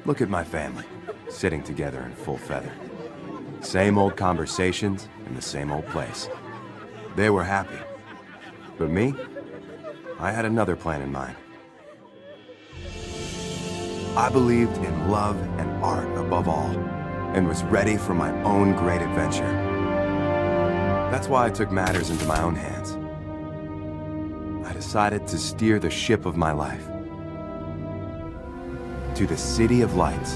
Look at my family, sitting together in full feather. Same old conversations in the same old place. They were happy. But me? I had another plan in mind. I believed in love and art above all, and was ready for my own great adventure. That's why I took matters into my own hands. I decided to steer the ship of my life to the City of Lights.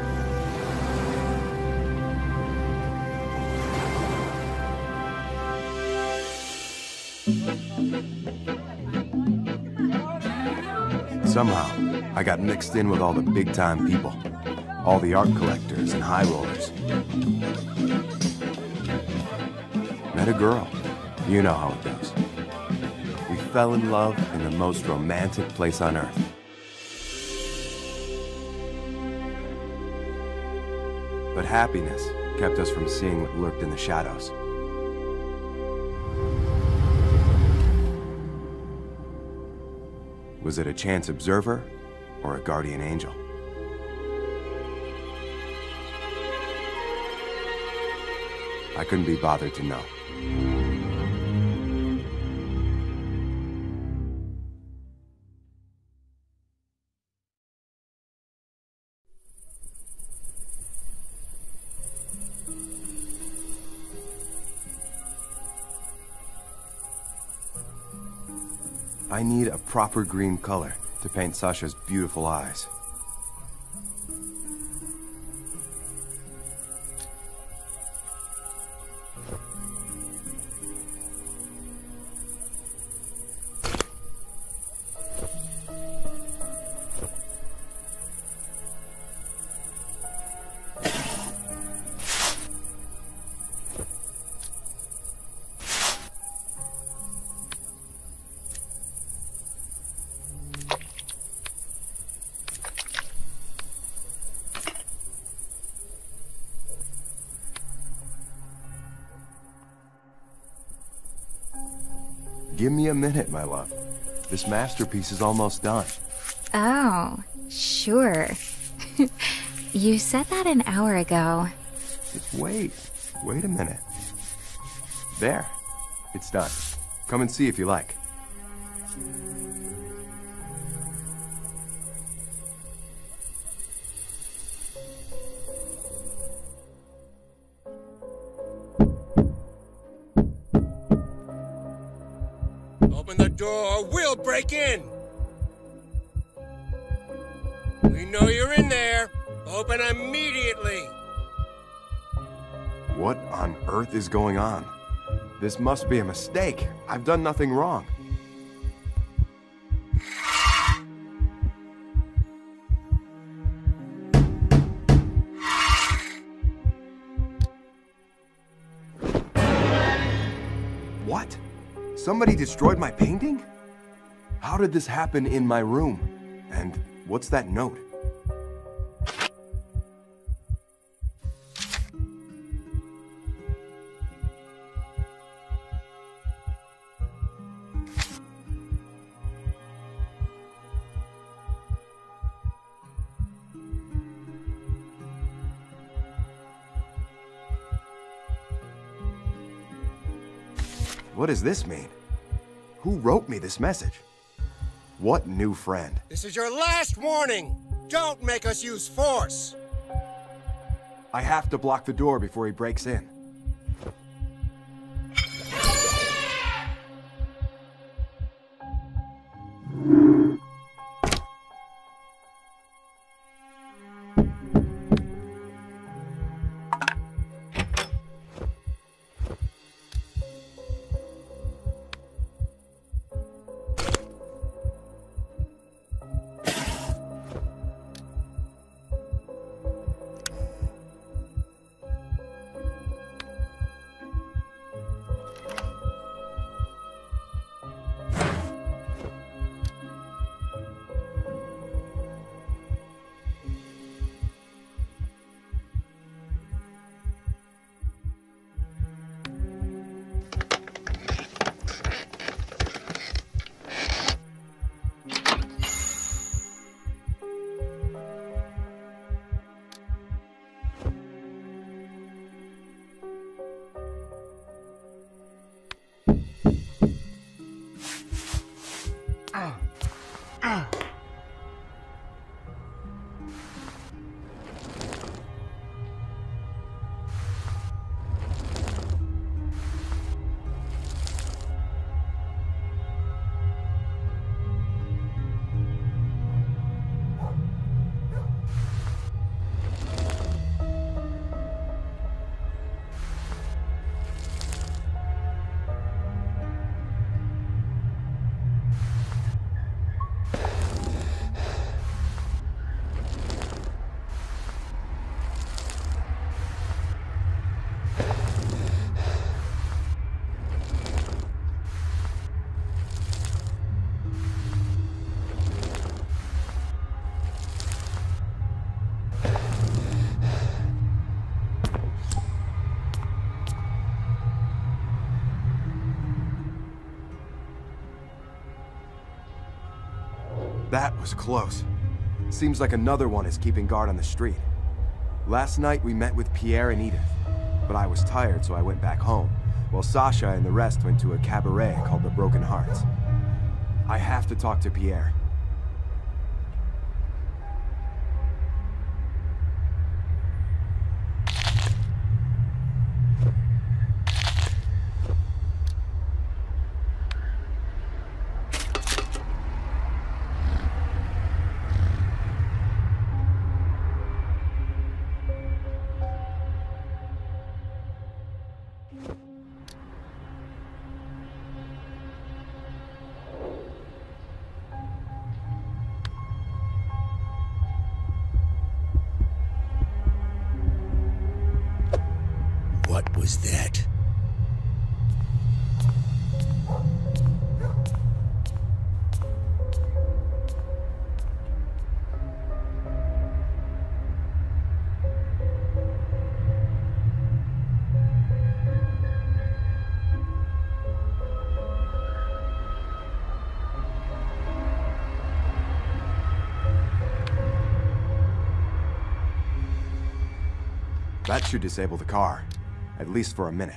Somehow, I got mixed in with all the big-time people, all the art collectors and high rollers. Met a girl. You know how it goes. We fell in love in the most romantic place on Earth. But happiness kept us from seeing what lurked in the shadows. Was it a chance observer or a guardian angel? I couldn't be bothered to know. I need a proper green color to paint Sasha's beautiful eyes. Give me a minute, my love. This masterpiece is almost done. Oh, sure. You said that an hour ago. Just wait a minute. There, it's done. Come and see if you like. Open the door or we'll break in! We know you're in there! Open immediately! What on earth is going on? This must be a mistake. I've done nothing wrong. What? Somebody destroyed my painting? How did this happen in my room? And what's that note? What does this mean? Who wrote me this message? What new friend? This is your last warning! Don't make us use force! I have to block the door before he breaks in. That was close. Seems like another one is keeping guard on the street. Last night we met with Pierre and Edith, but I was tired so I went back home, while Sasha and the rest went to a cabaret called the Broken Hearts. I have to talk to Pierre. What was that? That should disable the car. At least for a minute.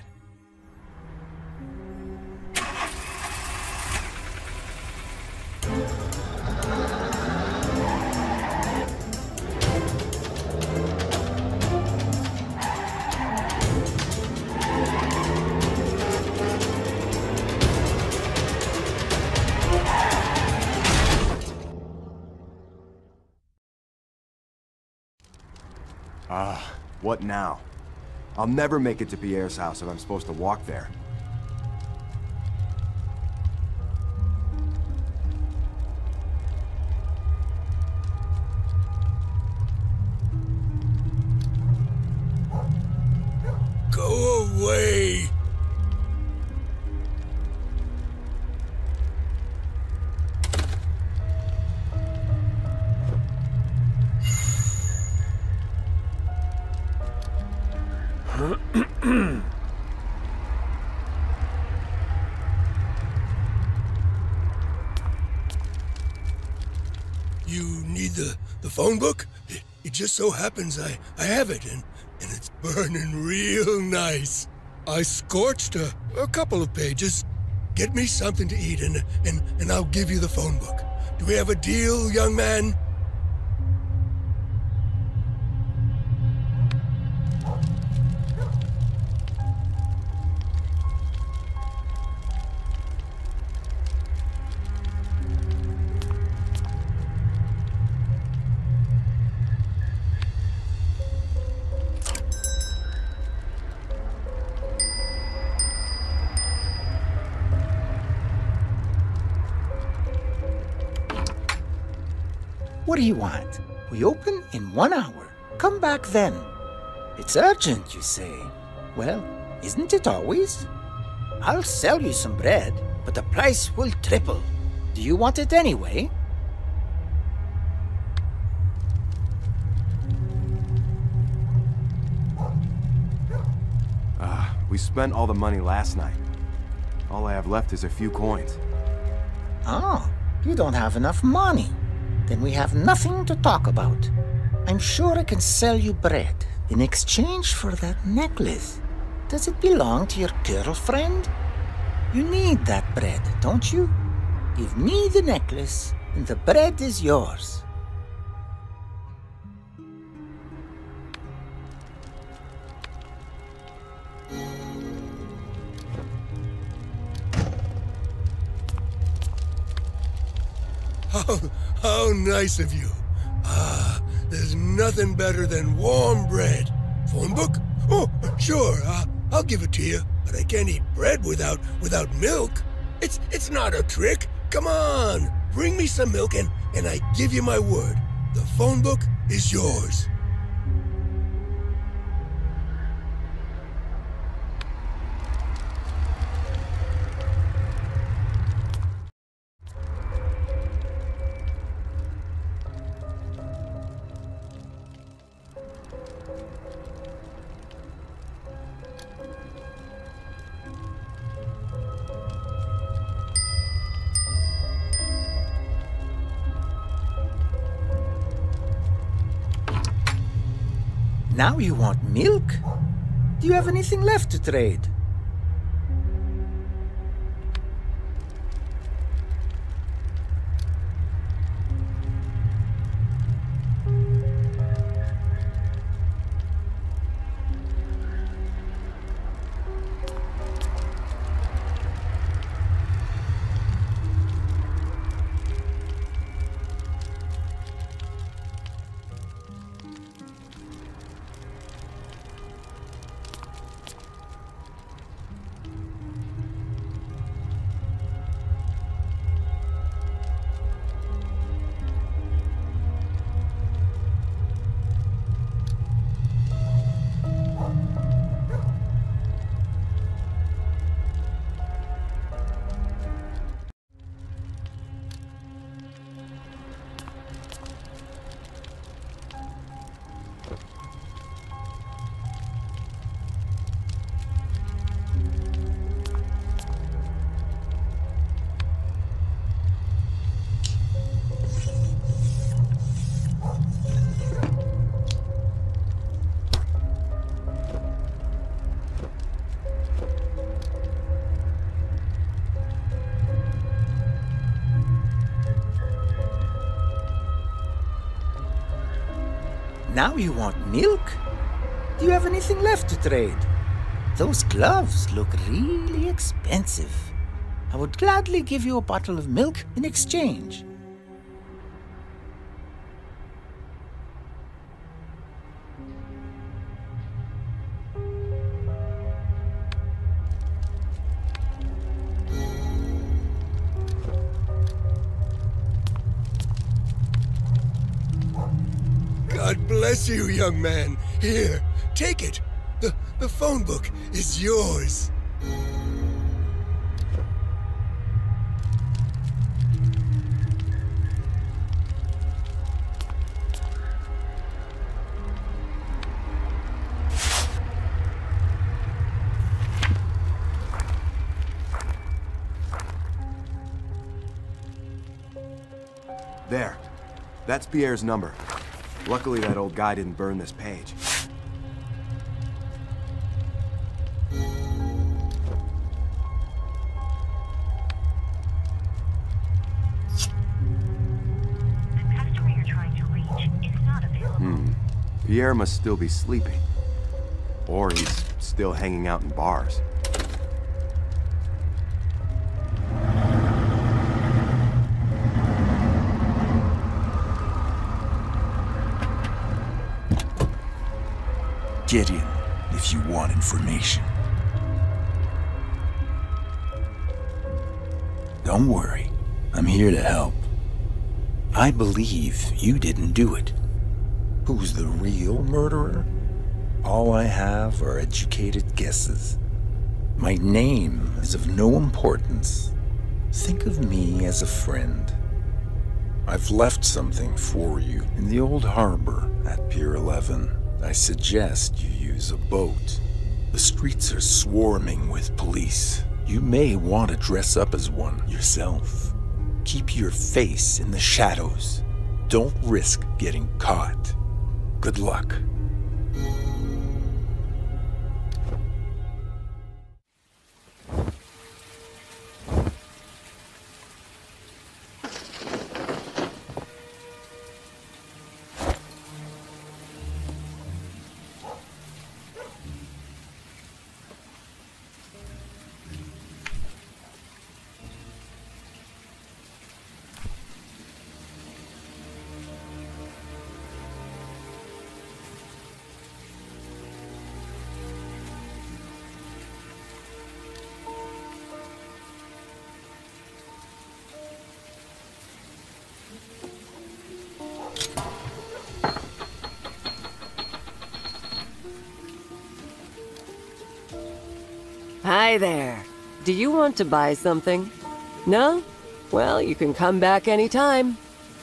What now? I'll never make it to Pierre's house if I'm supposed to walk there. Go away! You need the phone book? It just so happens I have it, and it's burning real nice. I scorched a couple of pages. Get me something to eat, and I'll give you the phone book. Do we have a deal, young man? What do you want? We open in 1 hour. Come back then. It's urgent, you say. Well, isn't it always? I'll sell you some bread, but the price will triple. Do you want it anyway? We spent all the money last night. All I have left is a few coins. Oh, you don't have enough money. Then we have nothing to talk about. I'm sure I can sell you bread in exchange for that necklace. Does it belong to your girlfriend? You need that bread, don't you? Give me the necklace, and the bread is yours. How nice of you. There's nothing better than warm bread. Phone book? Oh, sure, I'll give it to you, but I can't eat bread without milk. It's not a trick. Come on, bring me some milk and I give you my word. The phone book is yours. Now you want milk? Do you have anything left to trade? Now you want milk? Do you have anything left to trade? Those gloves look really expensive. I would gladly give you a bottle of milk in exchange. God bless you, young man. Here, take it. The phone book is yours. There. That's Pierre's number. Luckily, that old guy didn't burn this page. The customer you're trying to reach is not available. Pierre must still be sleeping. Or he's still hanging out in bars. Get in if you want information. Don't worry, I'm here to help. I believe you didn't do it. Who's the real murderer? All I have are educated guesses. My name is of no importance. Think of me as a friend. I've left something for you in the old harbor at Pier 11. I suggest you use a boat. The streets are swarming with police. You may want to dress up as one yourself. Keep your face in the shadows. Don't risk getting caught. Good luck. Hi there. Do you want to buy something? No? Well, you can come back anytime.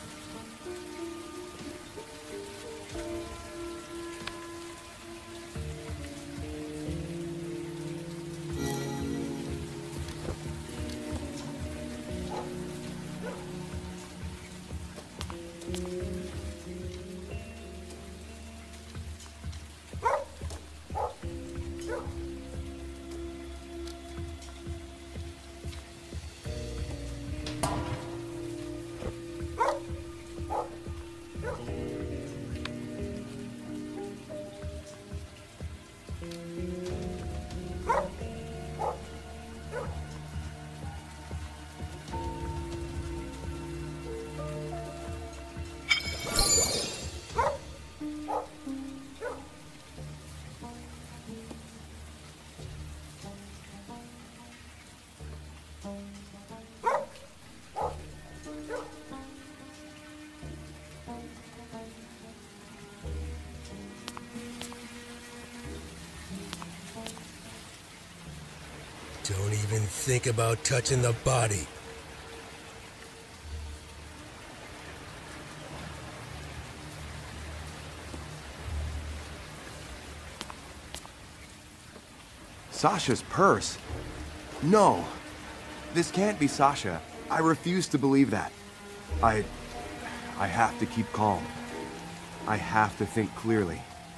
Don't even think about touching the body. Sasha's purse? No. This can't be Sasha. I refuse to believe that. I have to keep calm. I have to think clearly.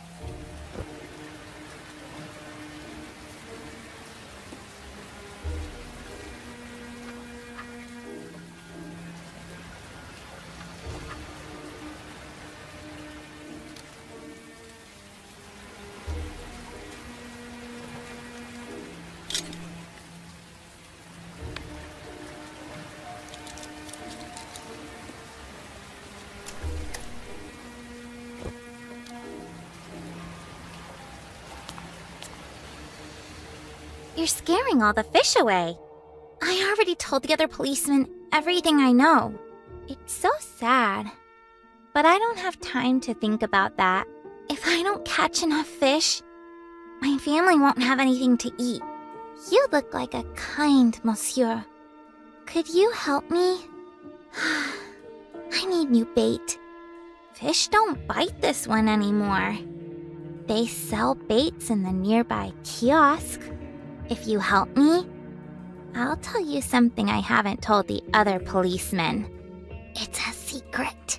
You're scaring all the fish away. I already told the other policemen everything I know. It's so sad. But I don't have time to think about that. If I don't catch enough fish, my family won't have anything to eat. You look like a kind monsieur. Could you help me? I need new bait. Fish don't bite this one anymore. They sell baits in the nearby kiosk. If you help me, I'll tell you something I haven't told the other policemen. It's a secret.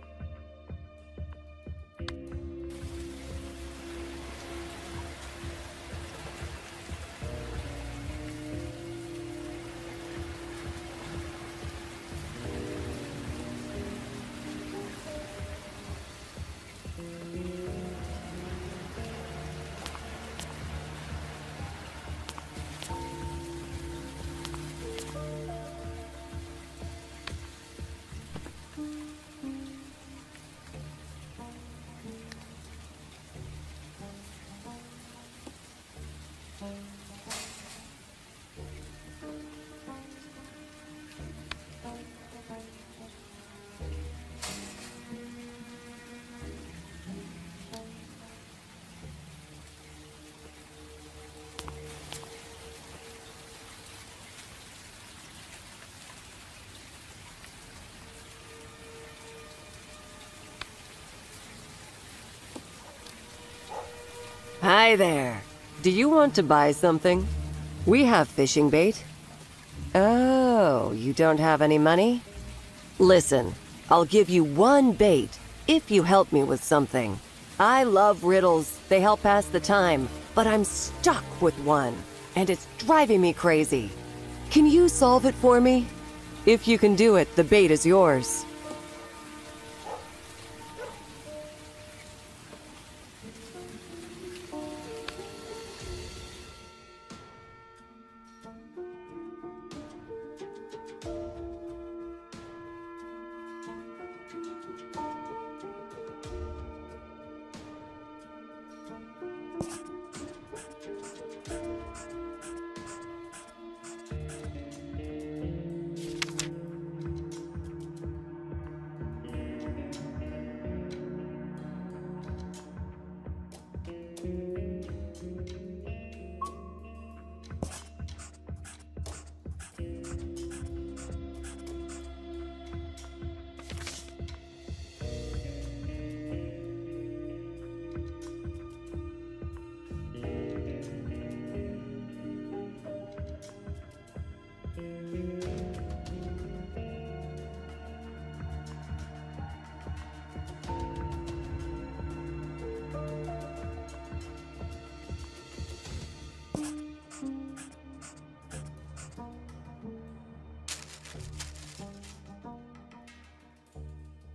Hi there. Do you want to buy something? We have fishing bait. Oh, you don't have any money? Listen, I'll give you one bait if you help me with something. I love riddles. They help pass the time, but I'm stuck with one, and it's driving me crazy. Can you solve it for me? If you can do it, the bait is yours.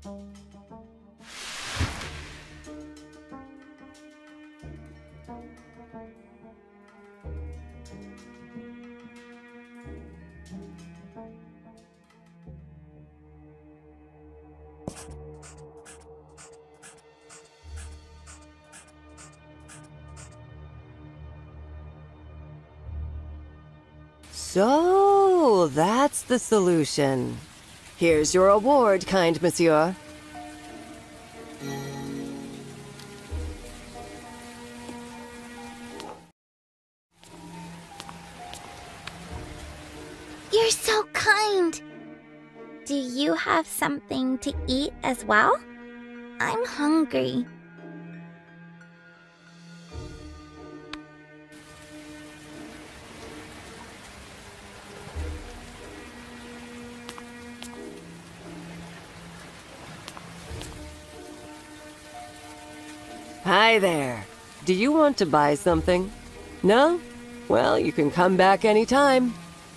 So, that's the solution. Here's your award, kind monsieur. You're so kind. Do you have something to eat as well? I'm hungry. Hi there. Do you want to buy something? No? Well, you can come back anytime.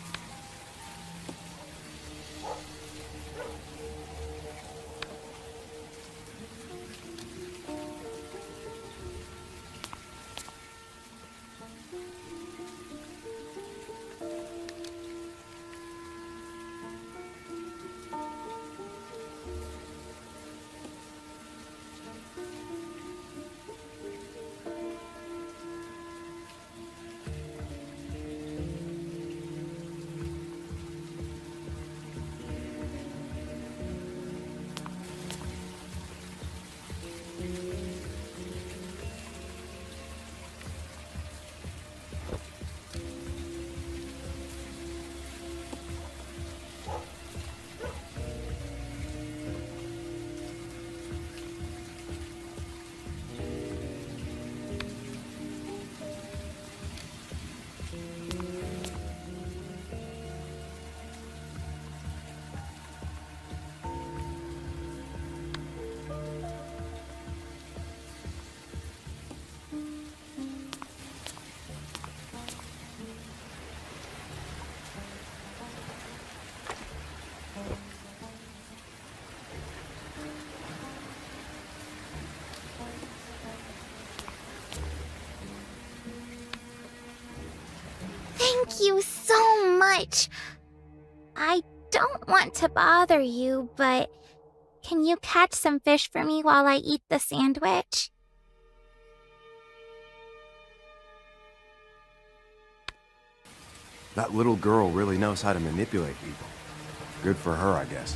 Thank you so much. I don't want to bother you, but can you catch some fish for me while I eat the sandwich? That little girl really knows how to manipulate people. Good for her, I guess.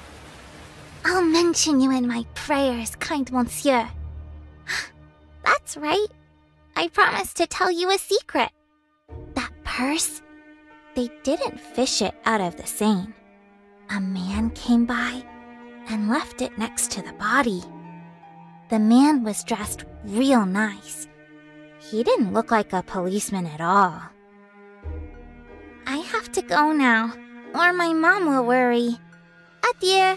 I'll mention you in my prayers, kind monsieur. That's That's right. I promised to tell you a secret. That purse, they didn't fish it out of the Seine. A man came by and left it next to the body. The man was dressed real nice. He didn't look like a policeman at all. I have to go now, or my mom will worry. Adieu.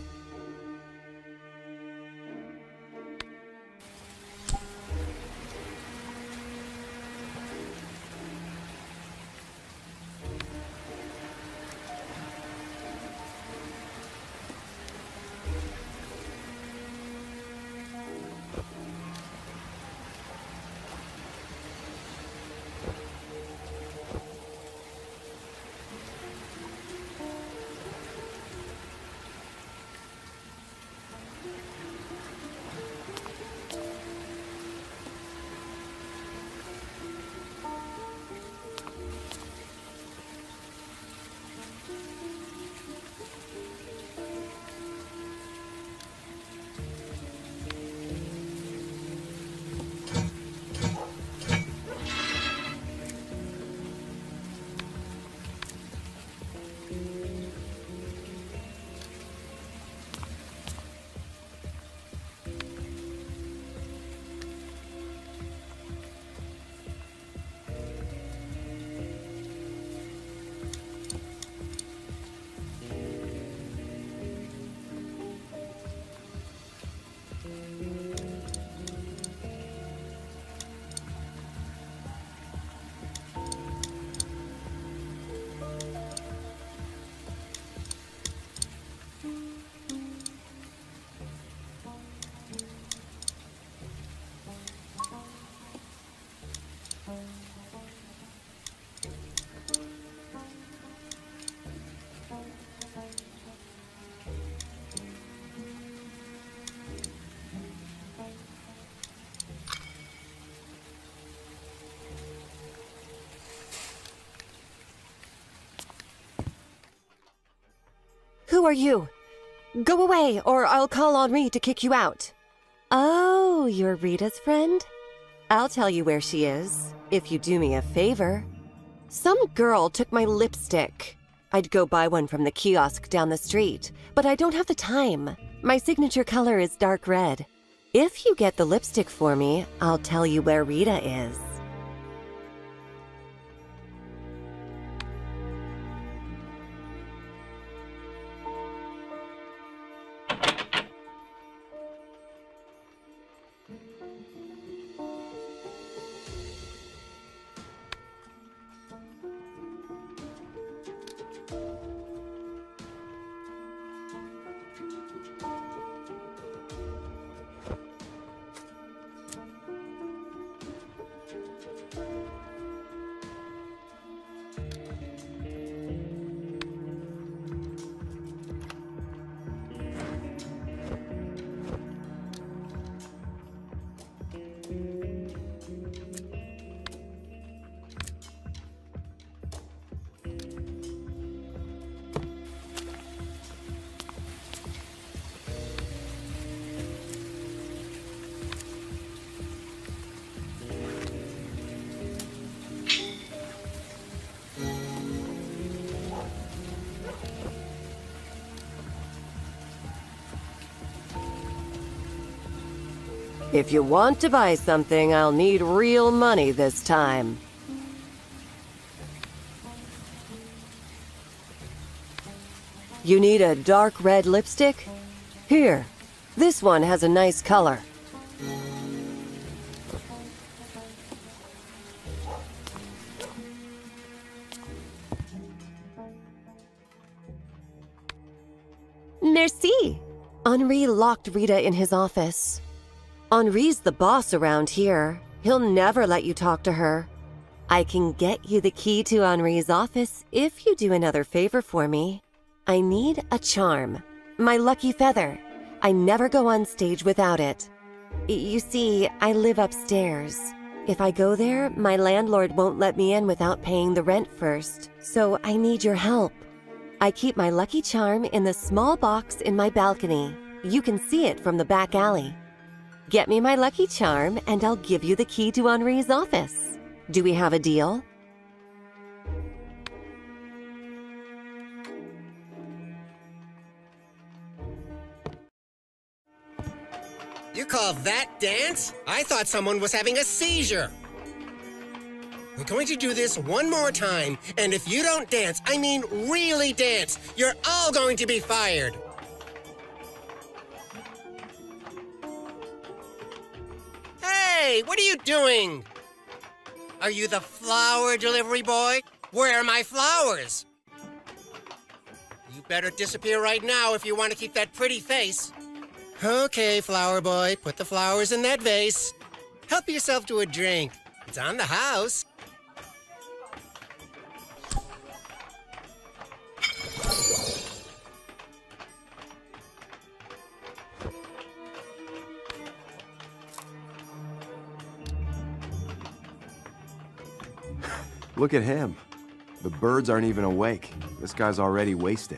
Who are you? Go away, or I'll call Henri to kick you out. Oh, you're Rita's friend? I'll tell you where she is, if you do me a favor. Some girl took my lipstick. I'd go buy one from the kiosk down the street, but I don't have the time. My signature color is dark red. If you get the lipstick for me, I'll tell you where Rita is. If you want to buy something, I'll need real money this time. You need a dark red lipstick? Here, this one has a nice color. Merci! Henri locked Rita in his office. Henri's the boss around here. He'll never let you talk to her. I can get you the key to Henri's office if you do another favor for me. I need a charm. My lucky feather. I never go on stage without it. You see, I live upstairs. If I go there, my landlord won't let me in without paying the rent first, so I need your help. I keep my lucky charm in the small box in my balcony. You can see it from the back alley. Get me my lucky charm, and I'll give you the key to Henri's office. Do we have a deal? You call that dance? I thought someone was having a seizure. We're going to do this one more time, and if you don't dance, I mean really dance, you're all going to be fired. Hey, what are you doing? Are you the flower delivery boy? Where are my flowers? You better disappear right now if you want to keep that pretty face. Okay, flower boy, put the flowers in that vase. Help yourself to a drink. It's on the house. Look at him. The birds aren't even awake. This guy's already wasted.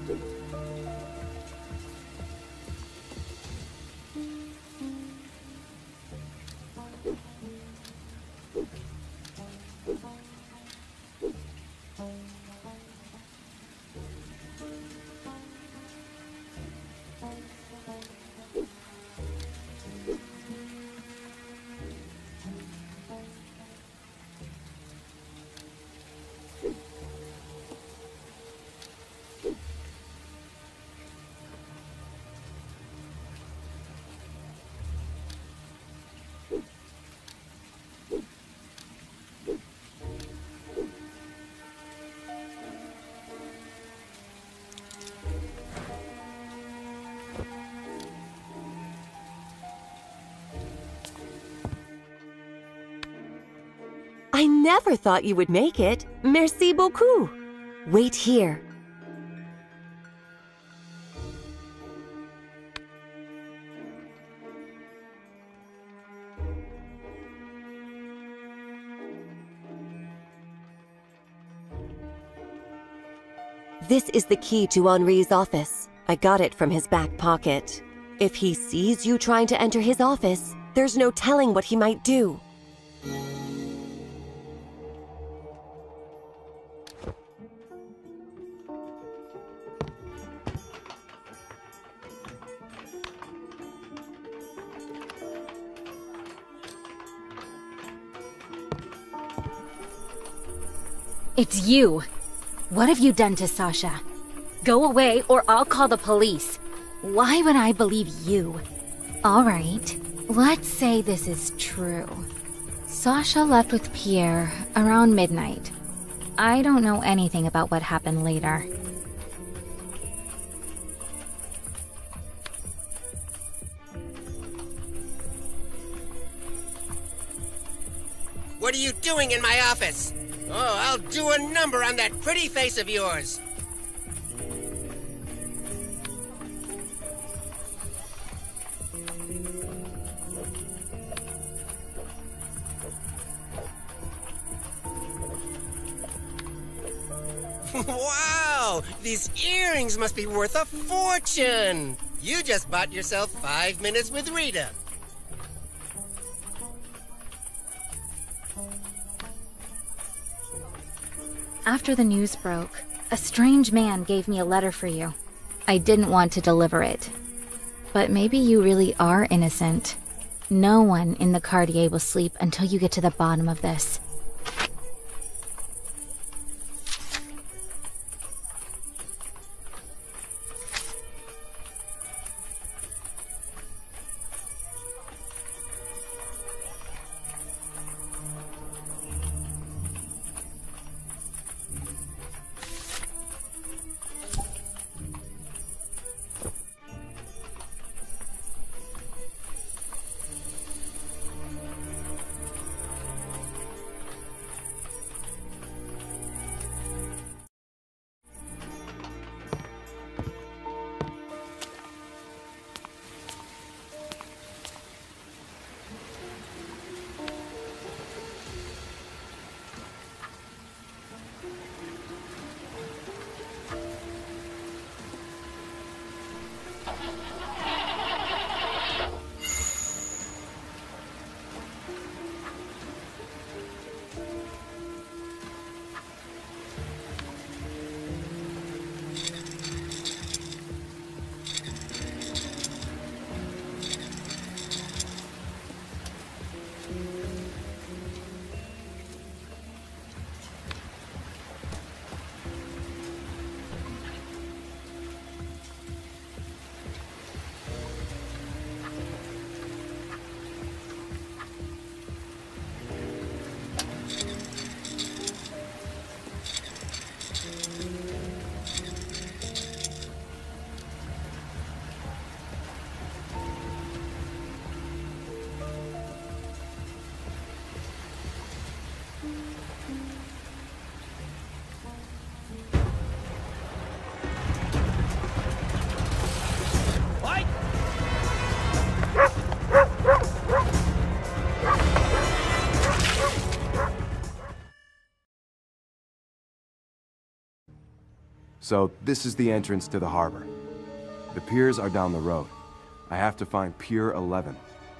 I never thought you would make it. Merci beaucoup. Wait here. This is the key to Henri's office. I got it from his back pocket. If he sees you trying to enter his office, there's no telling what he might do. It's you. What have you done to Sasha? Go away or I'll call the police. Why would I believe you? All right, let's say this is true. Sasha left with Pierre around midnight. I don't know anything about what happened later. What are you doing in my office? Oh, I'll do a number on that pretty face of yours. Wow! These earrings must be worth a fortune! You just bought yourself 5 minutes with Rita. After the news broke, a strange man gave me a letter for you. I didn't want to deliver it. But maybe you really are innocent. No one in the Cartier will sleep until you get to the bottom of this. So this is the entrance to the harbor. The piers are down the road. I have to find Pier 11.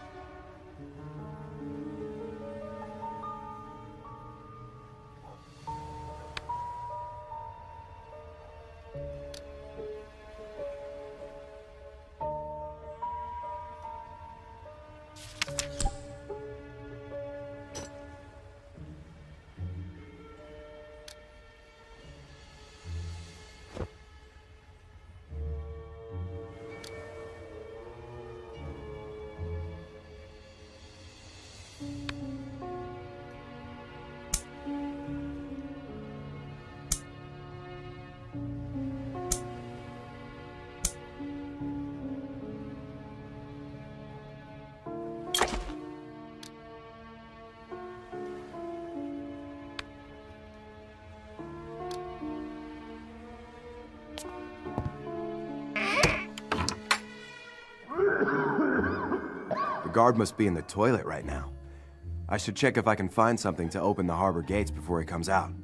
The guard must be in the toilet right now. I should check if I can find something to open the harbor gates before he comes out.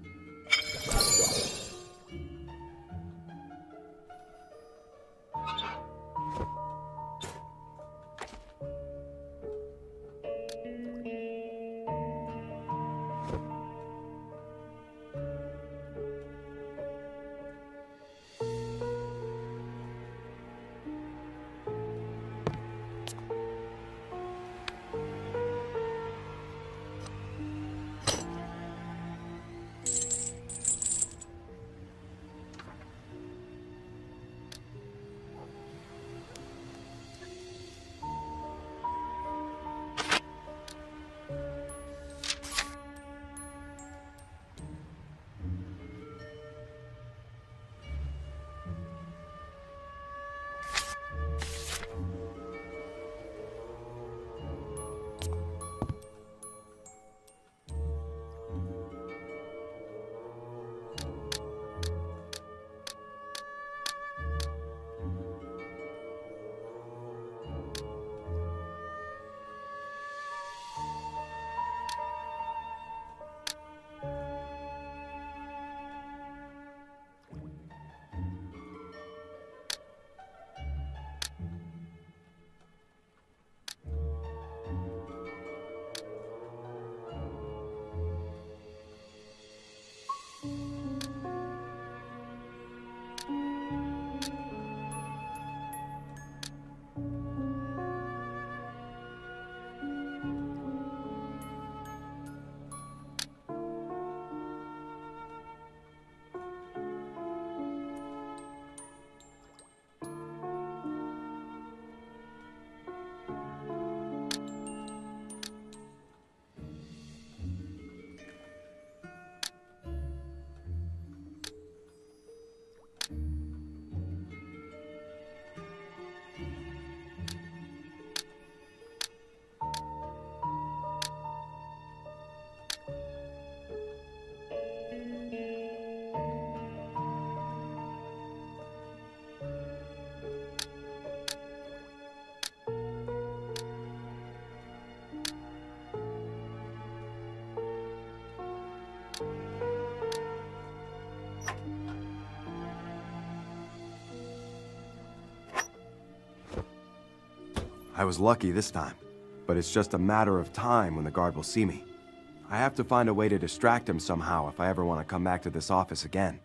I was lucky this time, but it's just a matter of time when the guard will see me. I have to find a way to distract him somehow if I ever want to come back to this office again.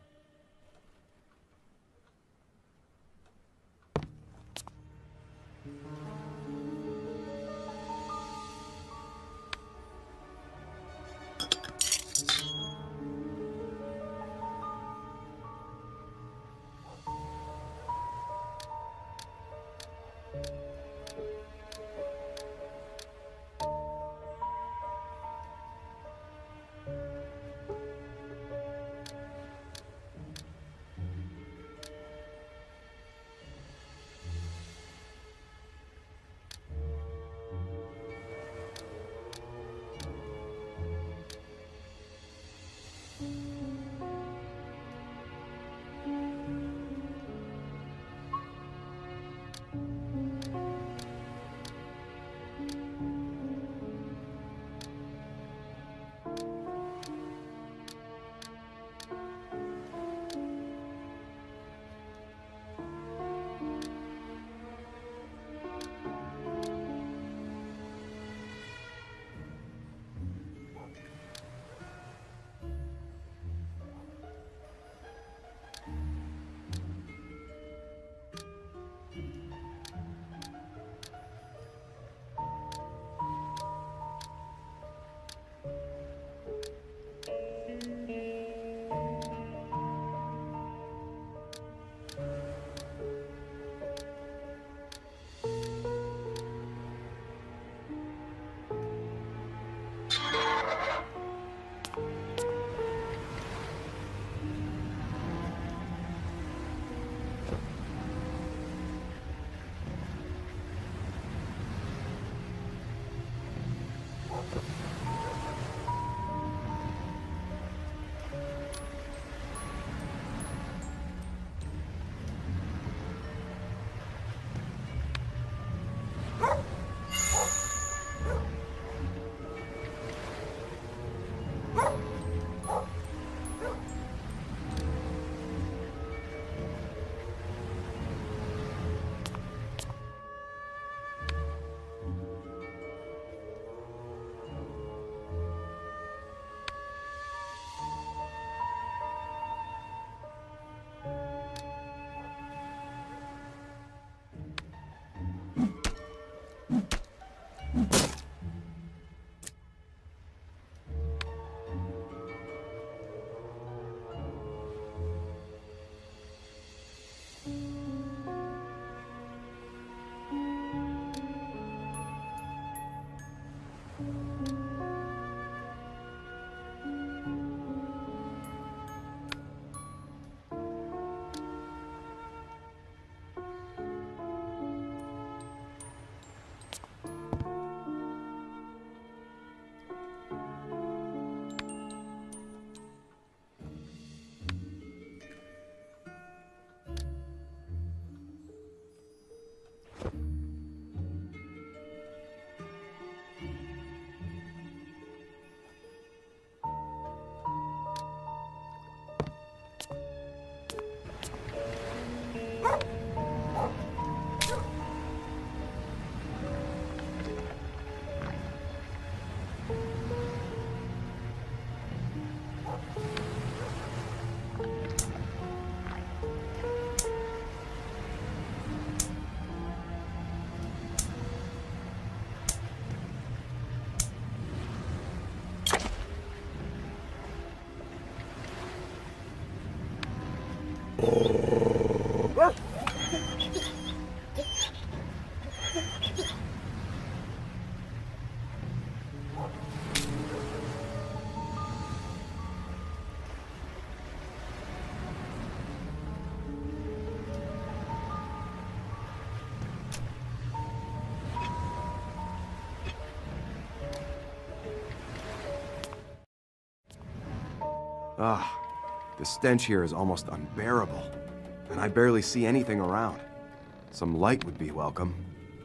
Ah, the stench here is almost unbearable, and I barely see anything around. Some light would be welcome.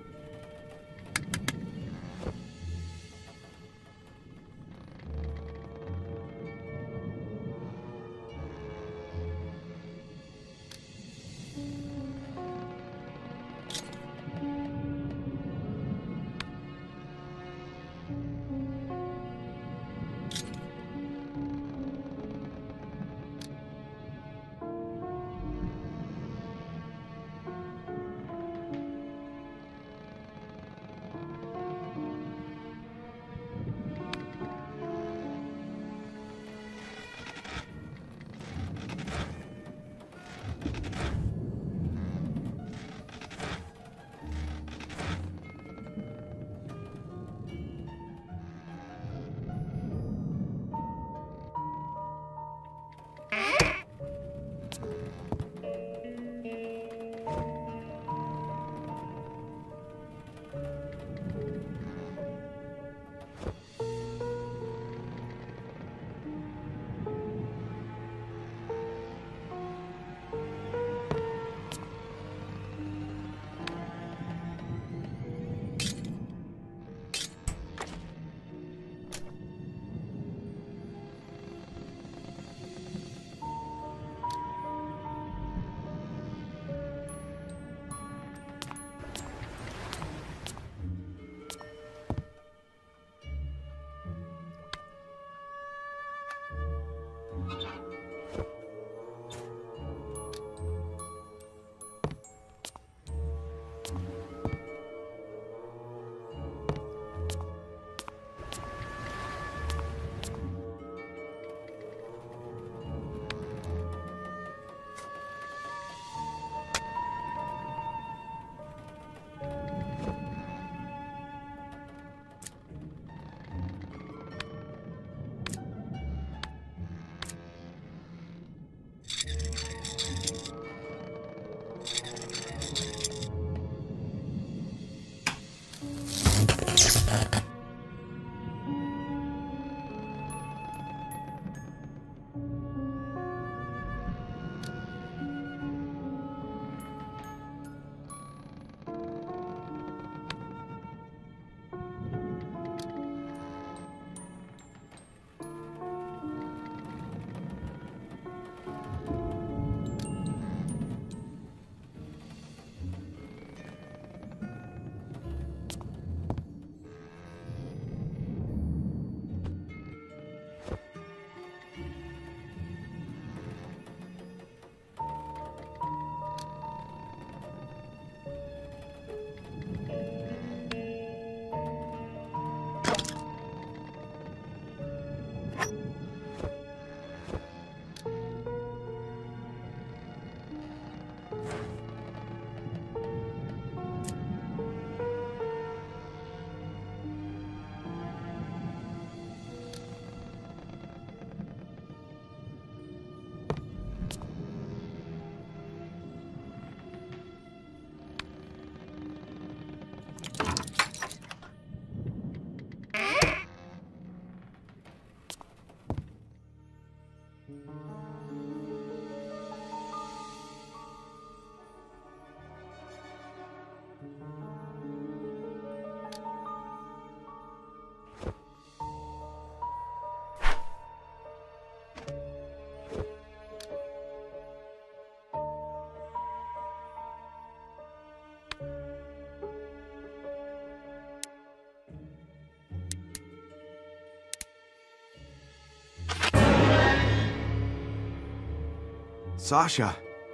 Sasha,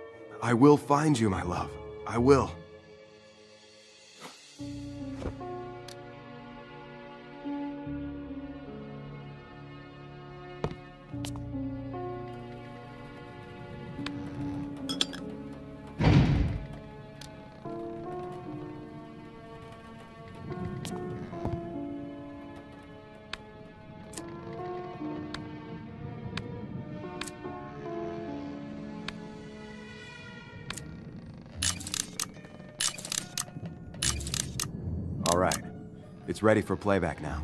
I will find you, my love. I will. All right. It's ready for playback now.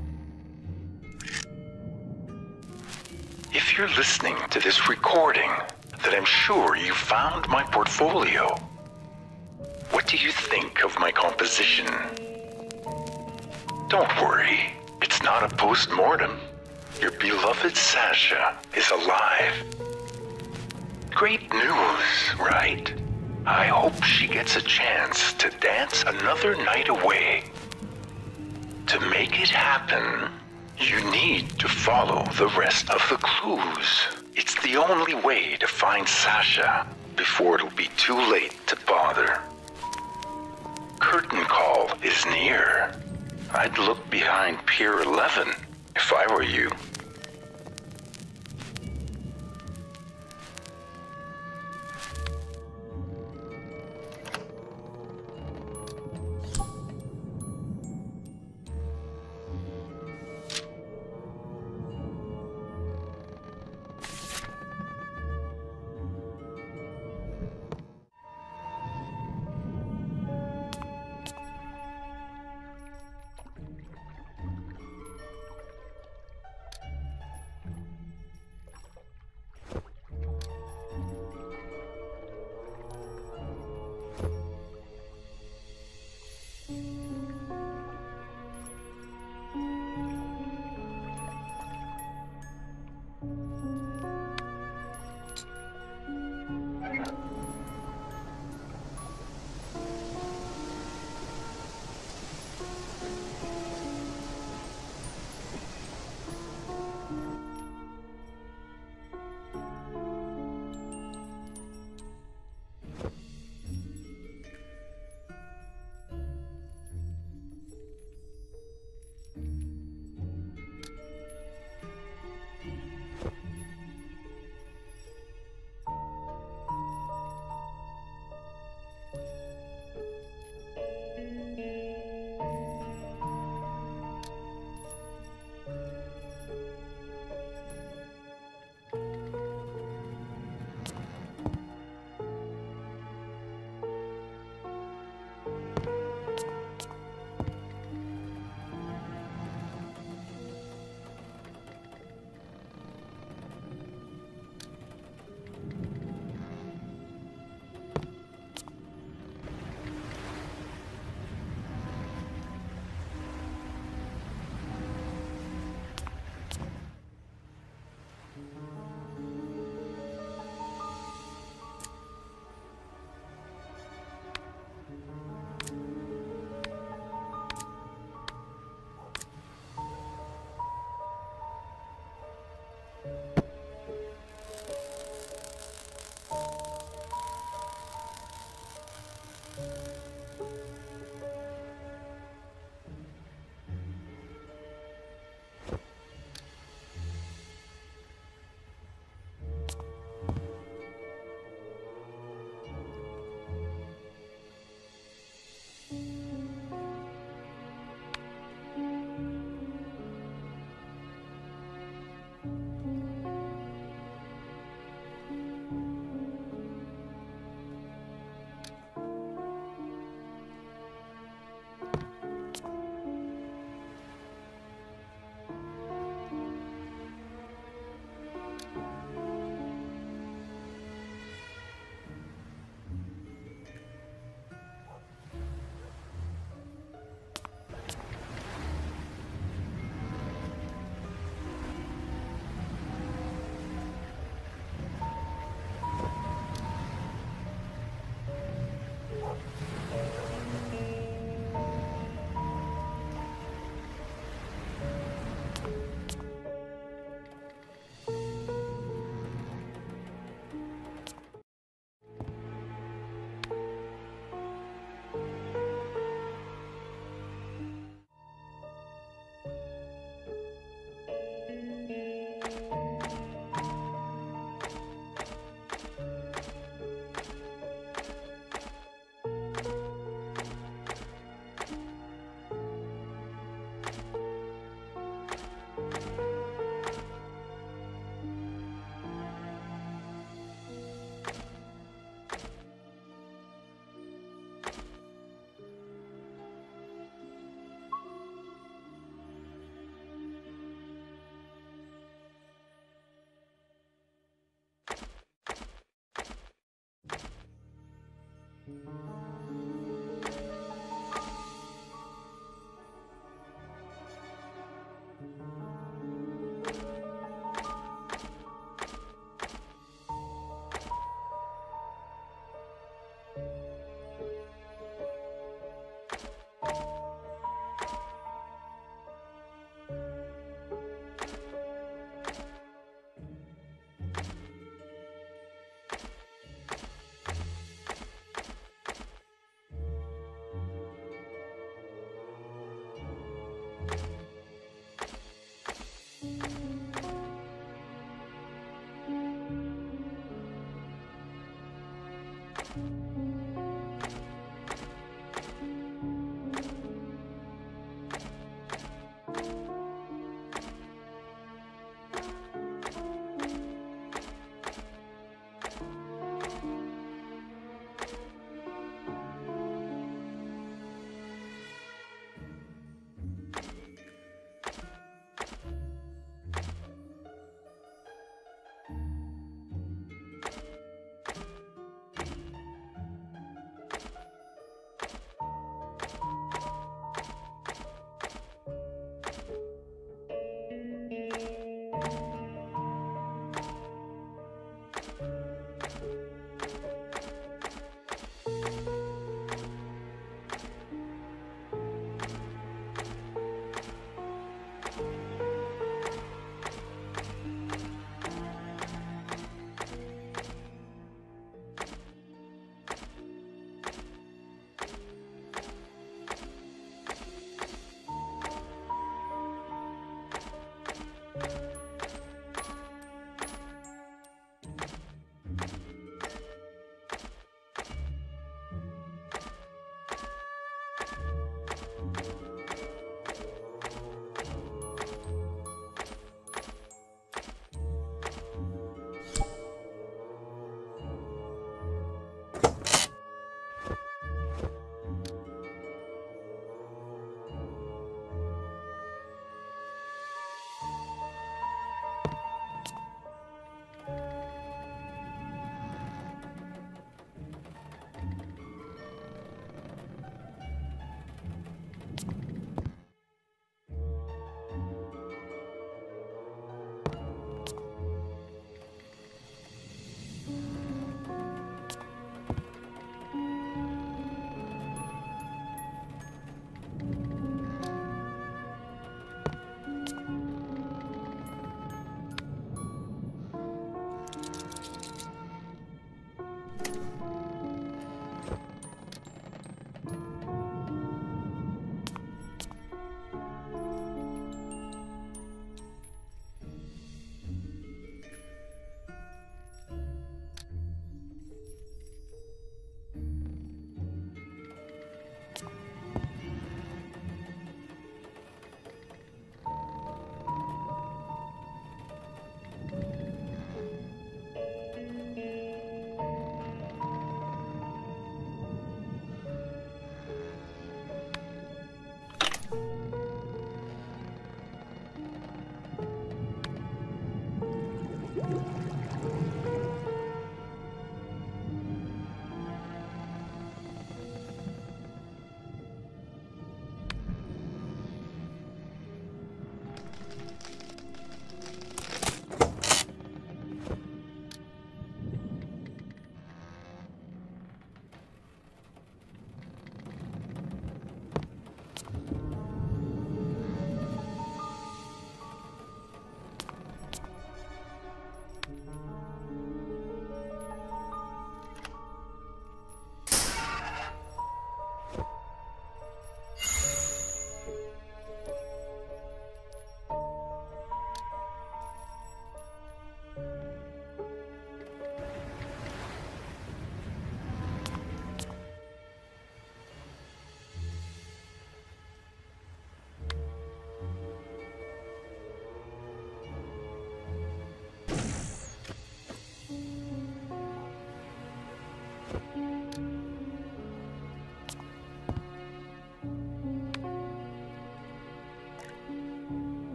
If you're listening to this recording, then I'm sure you found my portfolio. What do you think of my composition? Don't worry, it's not a post-mortem. Your beloved Sasha is alive. Great news, right? I hope she gets a chance to dance another night away. To make it happen, you need to follow the rest of the clues. It's the only way to find Sasha before it'll be too late to bother. Curtain call is near. I'd look behind Pier 11 if I were you.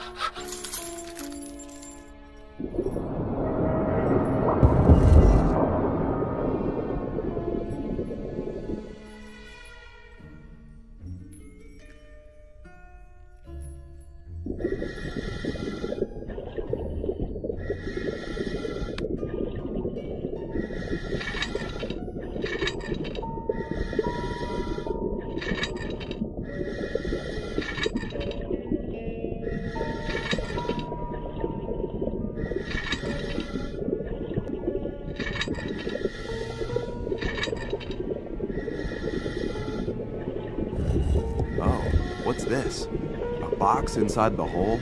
Oh, what's this? A box inside the hole?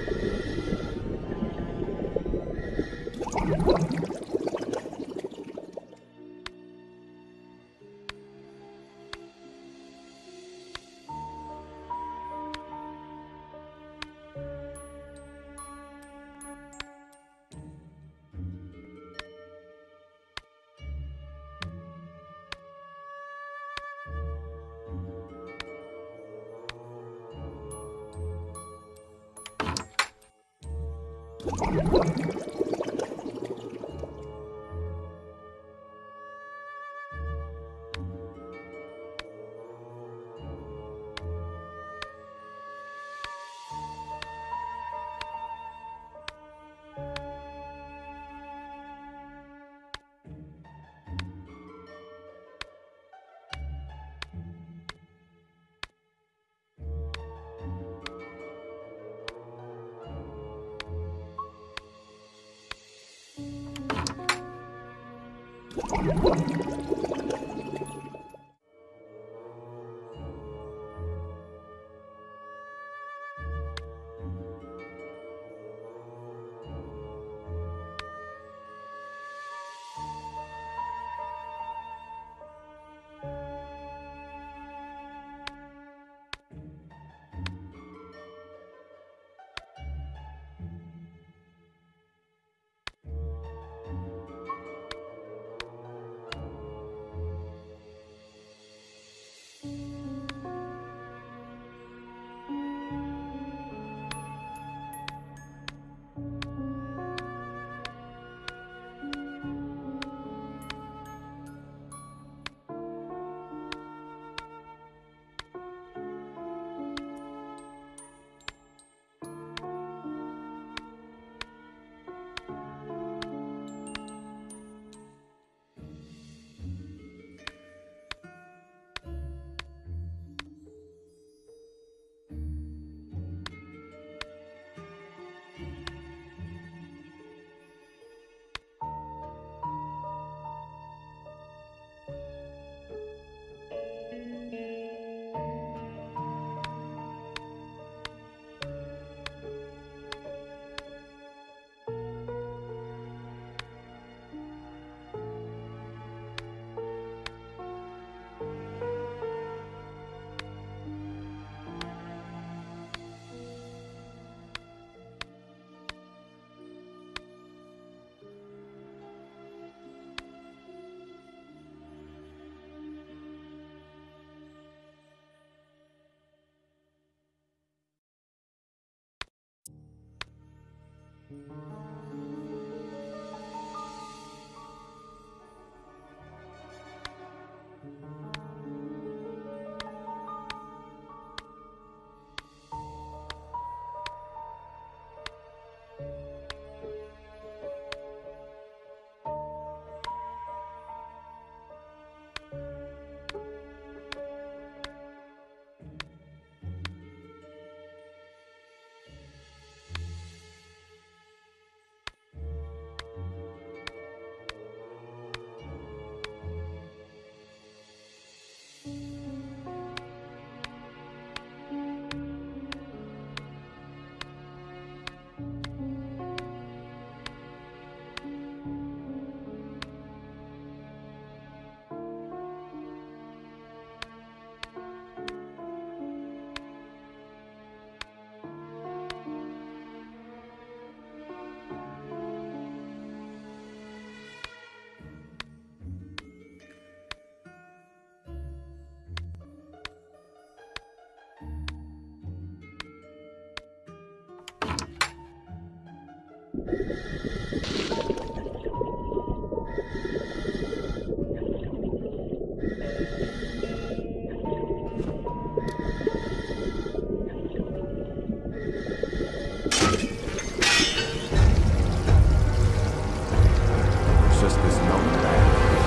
It's just this moment back.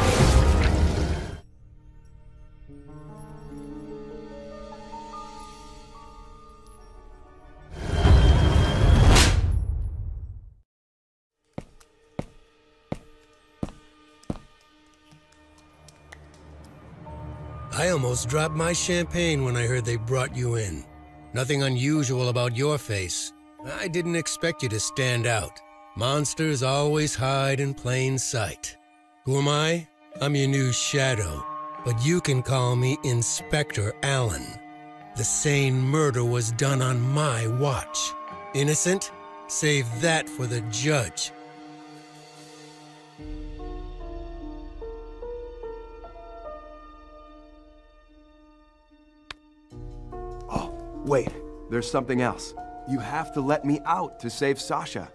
I almost dropped my champagne when I heard they brought you in. Nothing unusual about your face. I didn't expect you to stand out. Monsters always hide in plain sight. Who am I? I'm your new shadow, but you can call me Inspector Allen. The sane murder was done on my watch. Innocent? Save that for the judge. Oh, wait. There's something else. You have to let me out to save Sasha.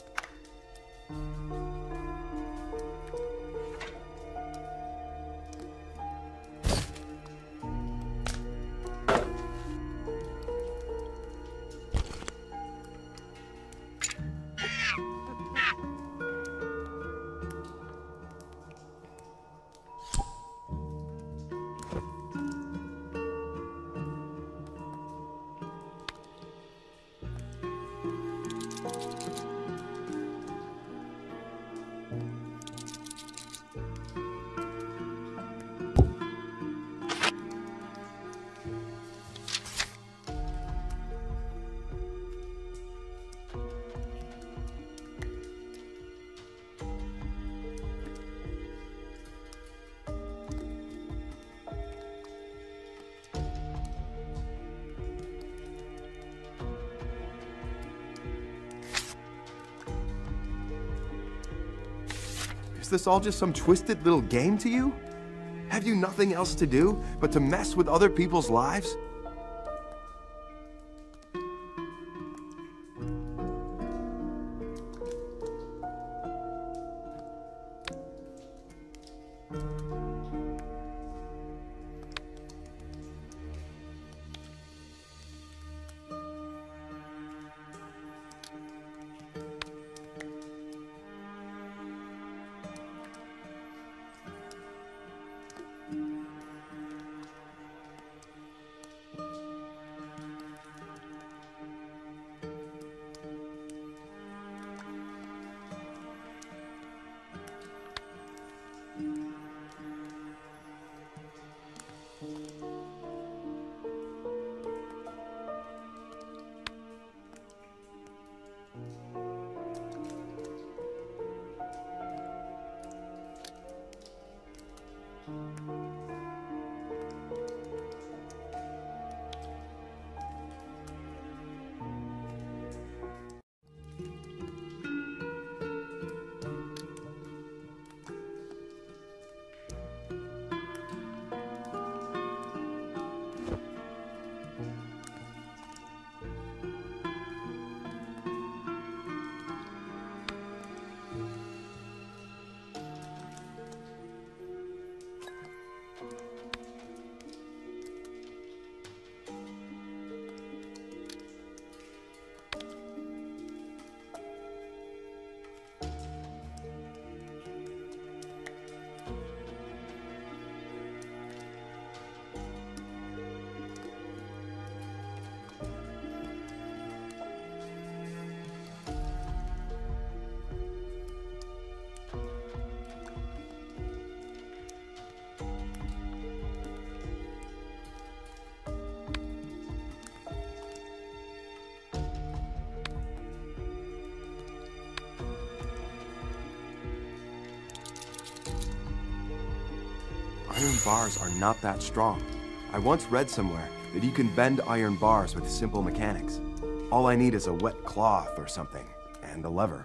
Is this all just some twisted little game to you? Have you nothing else to do but to mess with other people's lives? Iron bars are not that strong. I once read somewhere that you can bend iron bars with simple mechanics. All I need is a wet cloth or something, and a lever.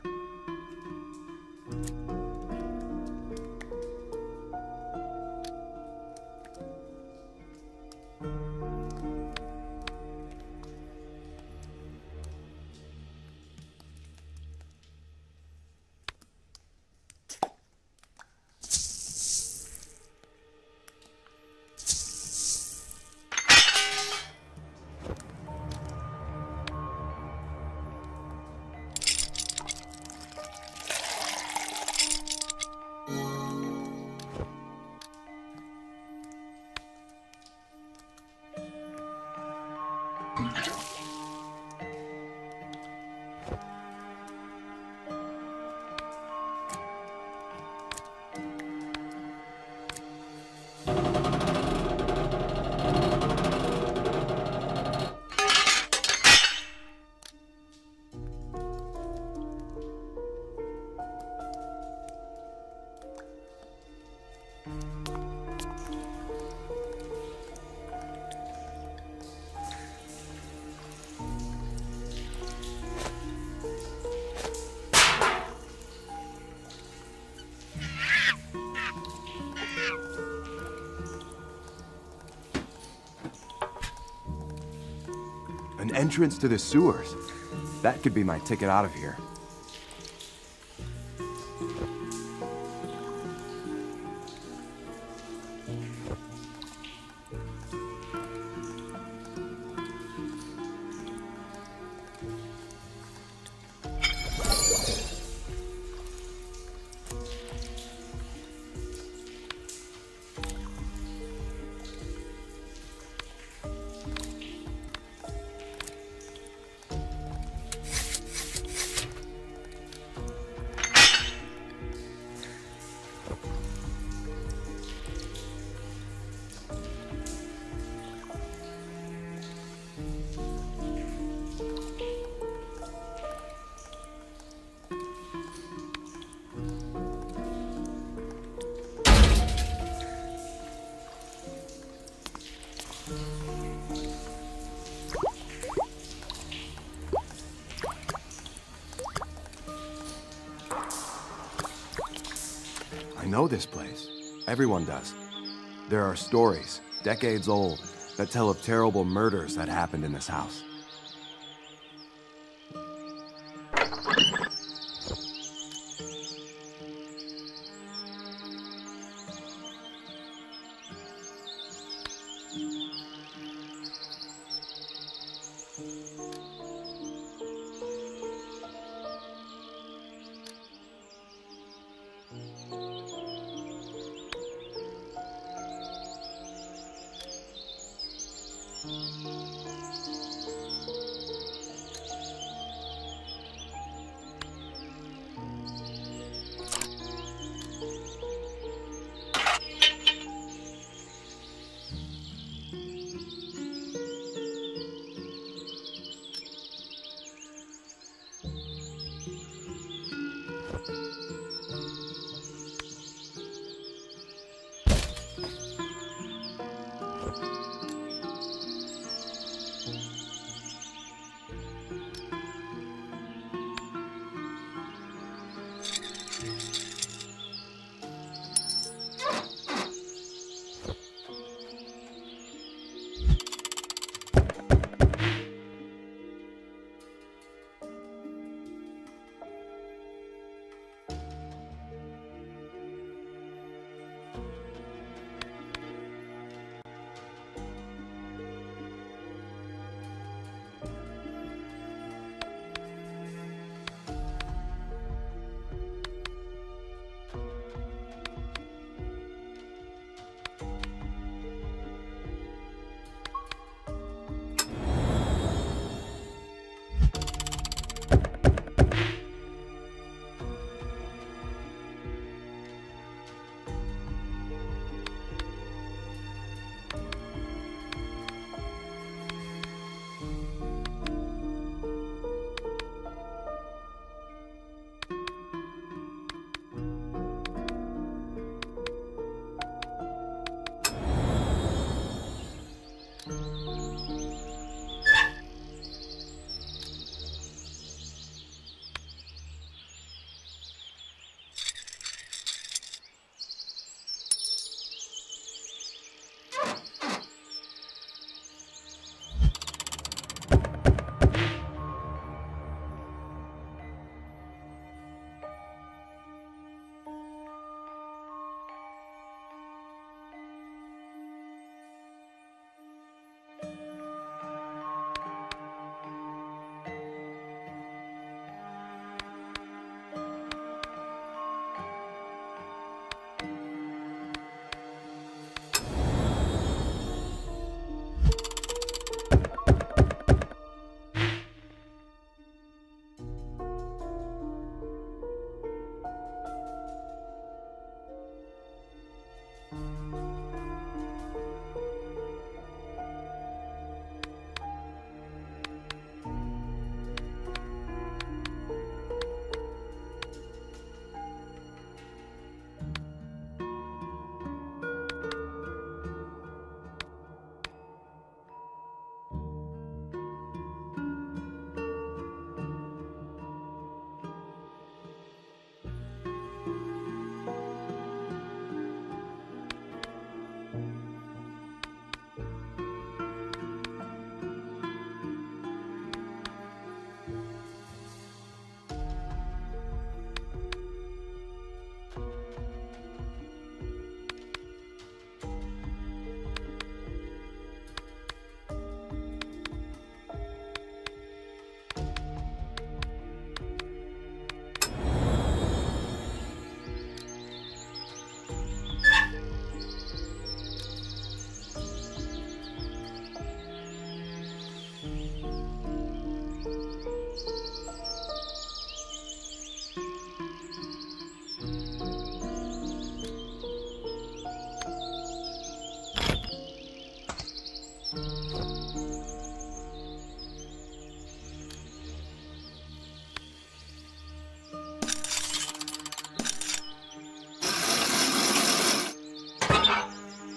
entrance to the sewers. That could be my ticket out of here. I know this place. Everyone does. There are stories, decades old, that tell of terrible murders that happened in this house.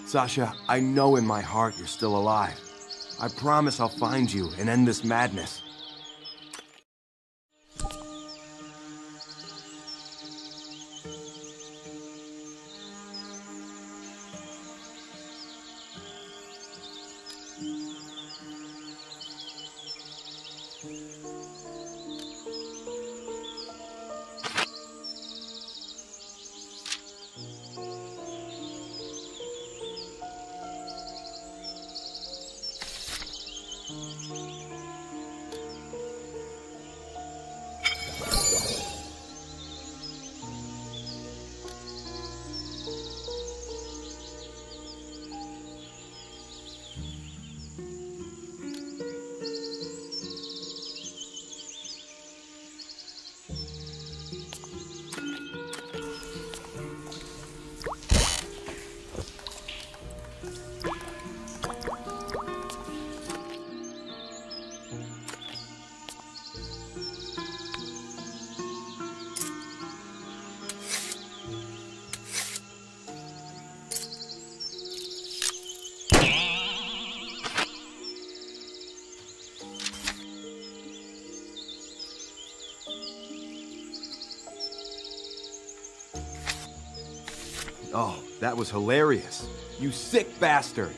Sasha, I know in my heart you're still alive. I promise I'll find you and end this madness. Oh, that was hilarious. You sick bastard!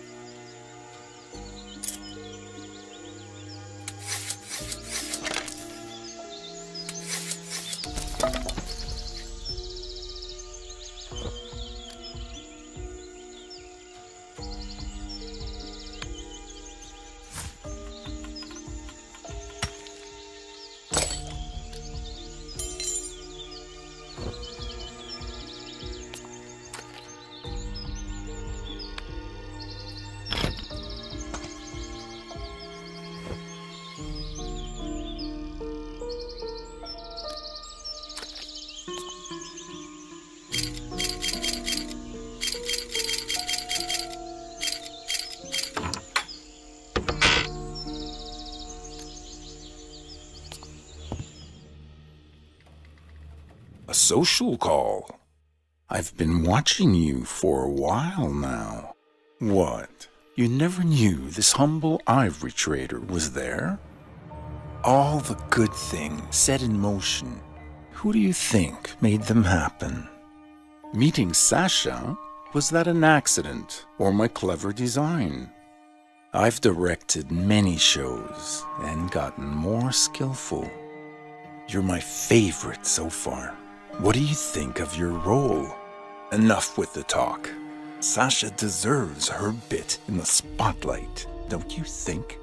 A social call. I've been watching you for a while now. What? You never knew this humble ivory trader was there? All the good things set in motion. Who do you think made them happen? Meeting Sasha? Was that an accident or my clever design? I've directed many shows and gotten more skillful. You're my favorite so far. What do you think of your role? Enough with the talk. Sasha deserves her bit in the spotlight, don't you think?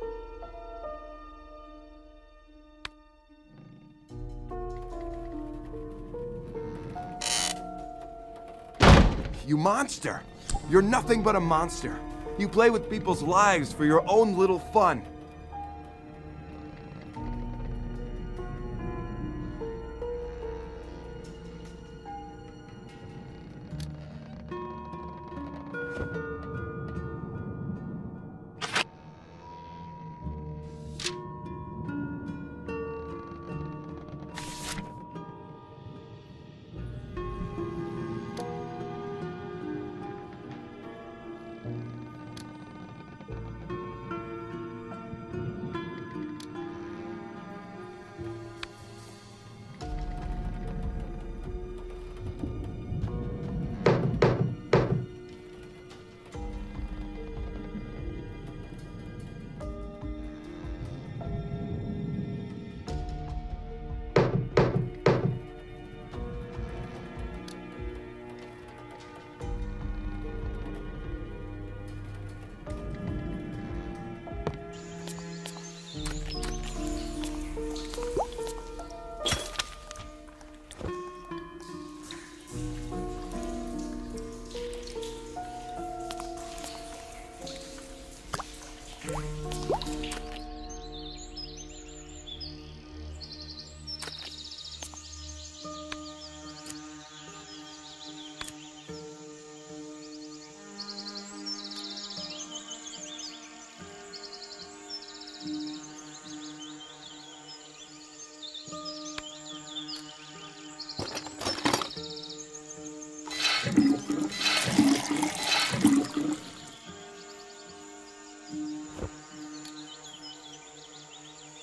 You monster! You're nothing but a monster. You play with people's lives for your own little fun.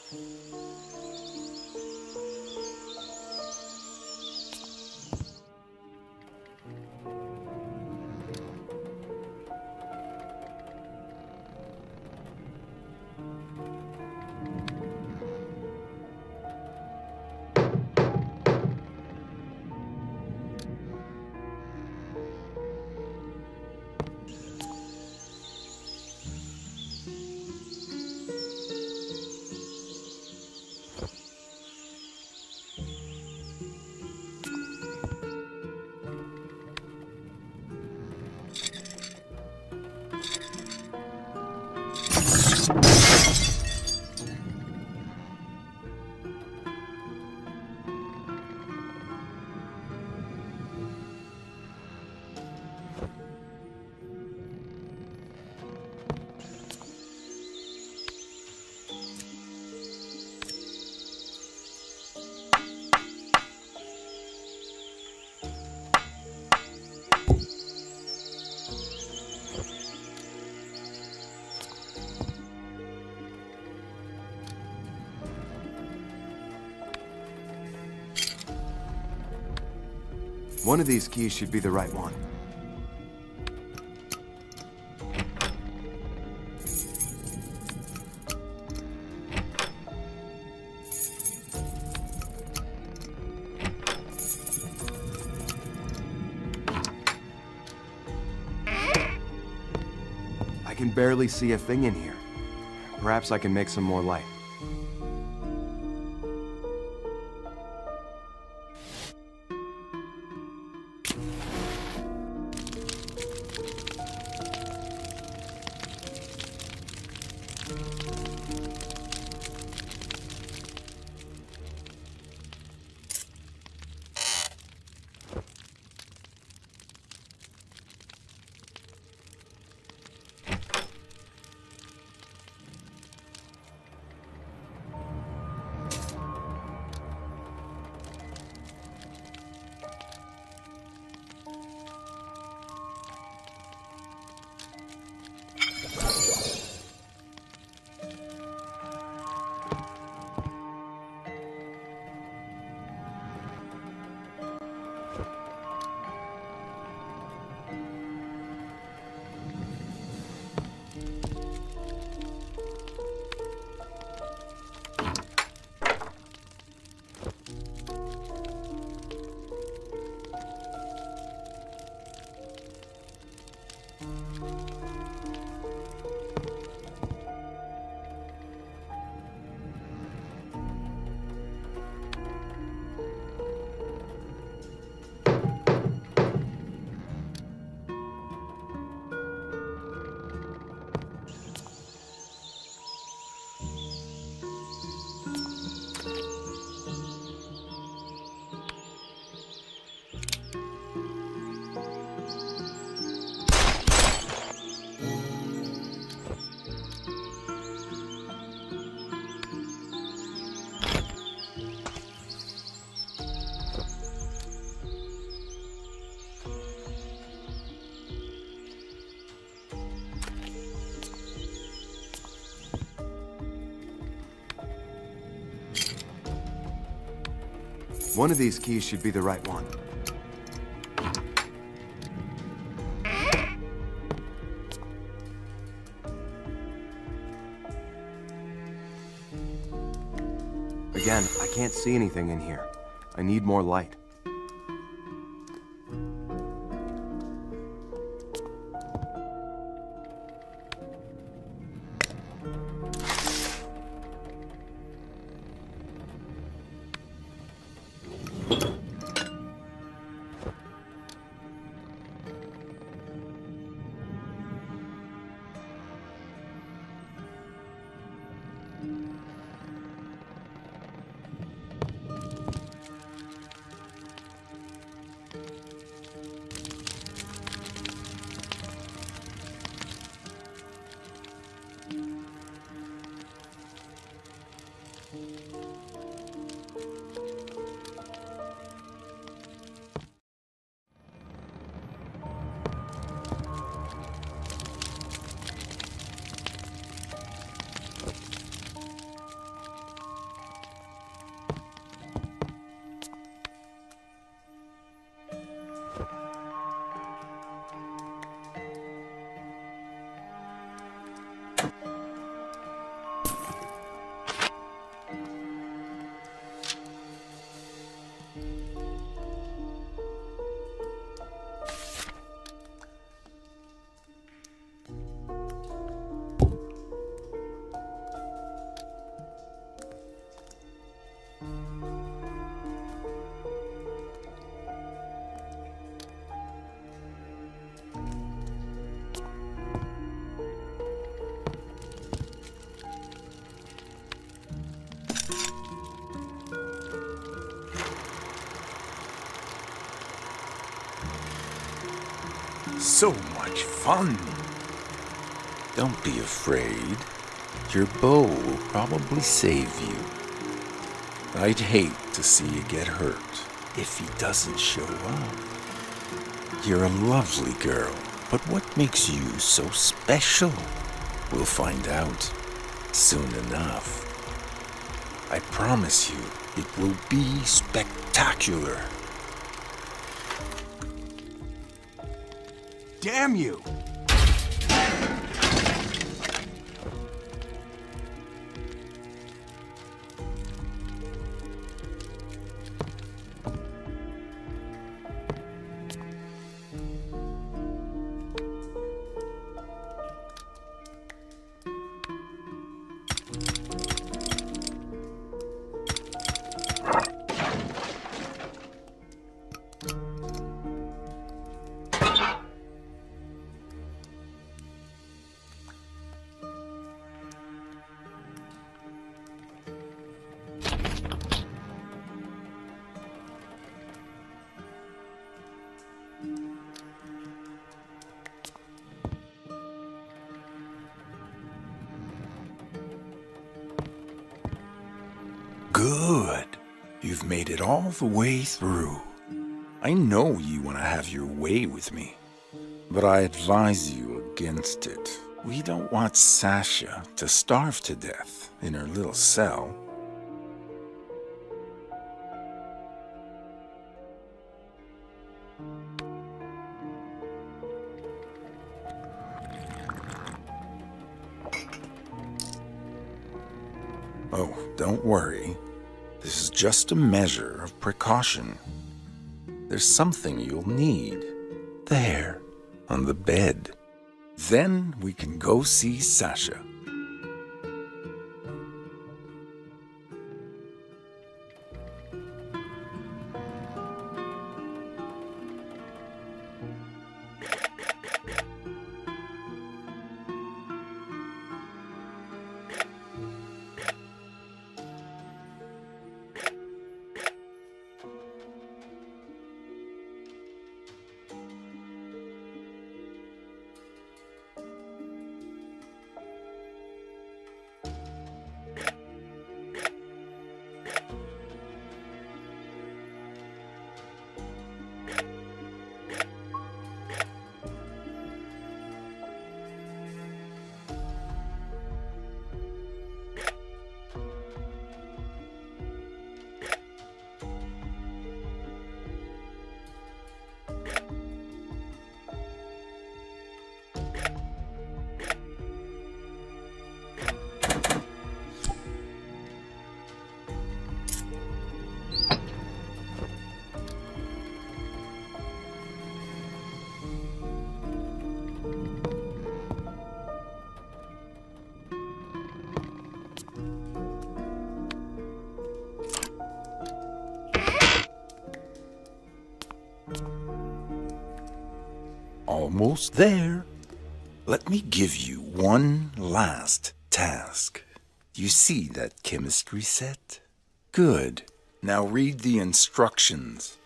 One of these keys should be the right one. I can barely see a thing in here. Perhaps I can make some more light. One of these keys should be the right one. Again, I can't see anything in here. I need more light. So much fun! Don't be afraid. Your bow will probably save you. I'd hate to see you get hurt if he doesn't show up. You're a lovely girl, but what makes you so special? We'll find out soon enough. I promise you, it will be spectacular. Damn you! Good. You've made it all the way through. I know you want to have your way with me, but I advise you against it. We don't want Sasha to starve to death in her little cell. Oh, don't worry. This is just a measure of precaution. There's something you'll need. There, on the bed. Then we can go see Sasha. Almost there. Let me give you one last task. You see that chemistry set? Good. Now read the instructions.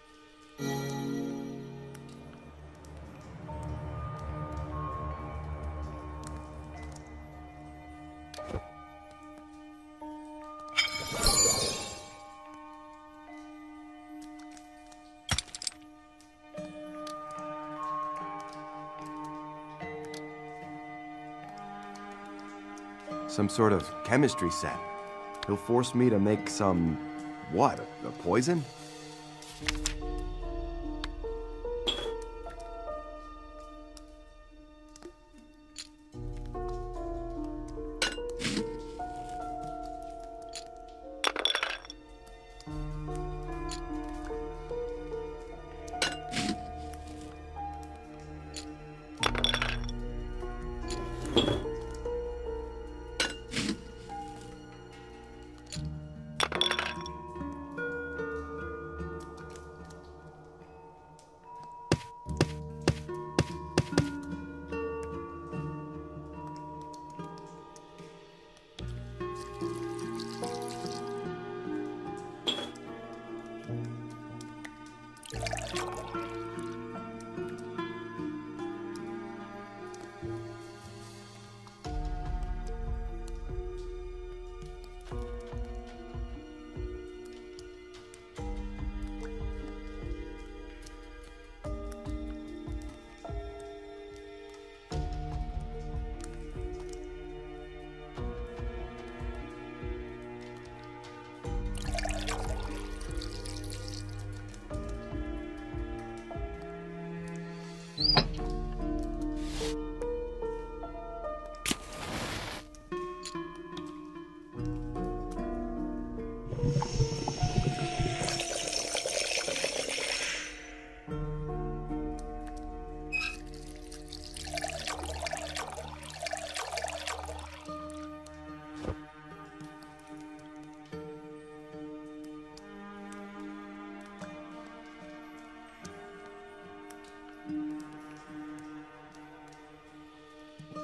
Some sort of chemistry set. He'll force me to make some... what? A poison?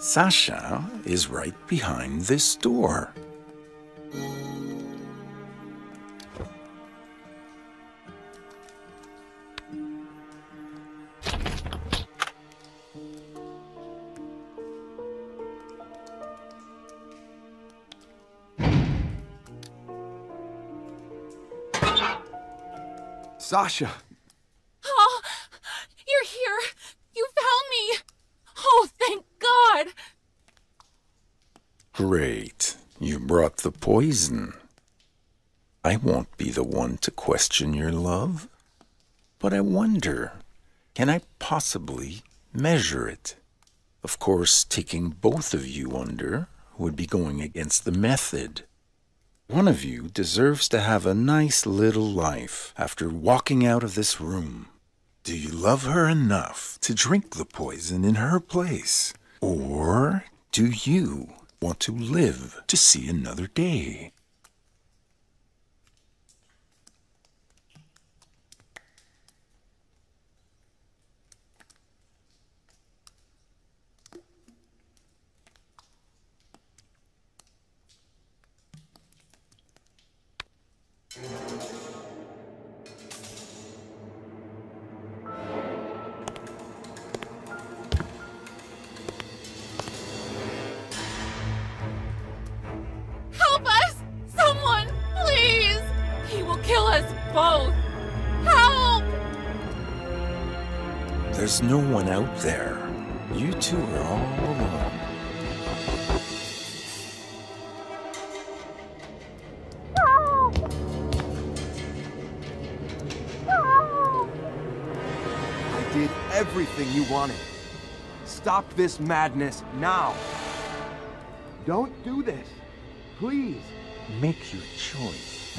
Sasha is right behind this door. Sasha! Oh, you're here! You found me! Oh, thank God! Great. You brought the poison. I won't be the one to question your love. But I wonder, can I possibly measure it? Of course, taking both of you under would be going against the method. One of you deserves to have a nice little life after walking out of this room. Do you love her enough to drink the poison in her place? Or do you want to live to see another day? Help us! Someone, please! He will kill us both! Help! There's no one out there. You two are all alone. I did everything you wanted. Stop this madness now. Don't do this. Please. Make your choice.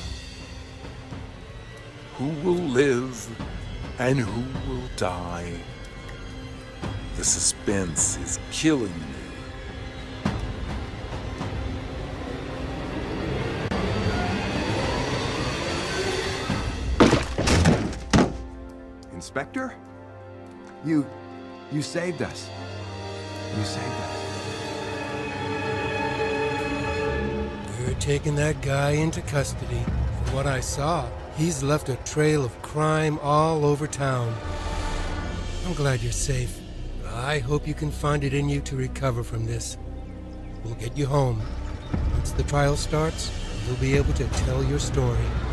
Who will live and who will die? The suspense is killing me. Inspector? You saved us. You saved us. We're taking that guy into custody. From what I saw, he's left a trail of crime all over town. I'm glad you're safe. I hope you can find it in you to recover from this. We'll get you home. Once the trial starts, you'll be able to tell your story.